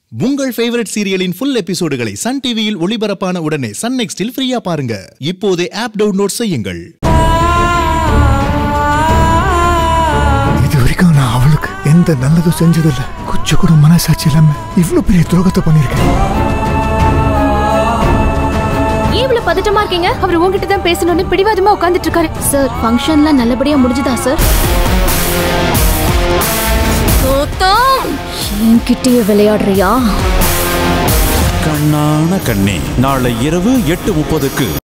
உங்கள் ஃபேவரட் சீரியலின் ஃபுல் எபிசோடுகளை சன் டிவியில் ஒளிபரப்பான உடனே சன் நெக்ஸ்டில் ஃப்ரீயா பாருங்க. இப்போதே ஆப் டவுன்லோட் செய்யுங்கள். இதுவரைக்கும் நான் அவளுக்கு எந்த நல்லதும் செஞ்சதில்லை. கொஞ்சம் கூட மனசாட்சி இல்லாம இவ்வளவு பெரிய துரோகத்தை பண்ணிருக்கேன். இவ்வளவு பதட்டமா இருக்கீங்க? அவர் உங்ககிட்ட தான் பேசணும்னு பிடிவாதமா உட்கார்ந்துட்டு இருக்காரு. சார், ஃபங்க்ஷன்லாம் நல்லபடியா முடிஞ்சதா சார்? கௌதம், என்கிட்டயே விளையாடுறியா? கண்ணான கண்ணே நாளை இரவு 8:30க்கு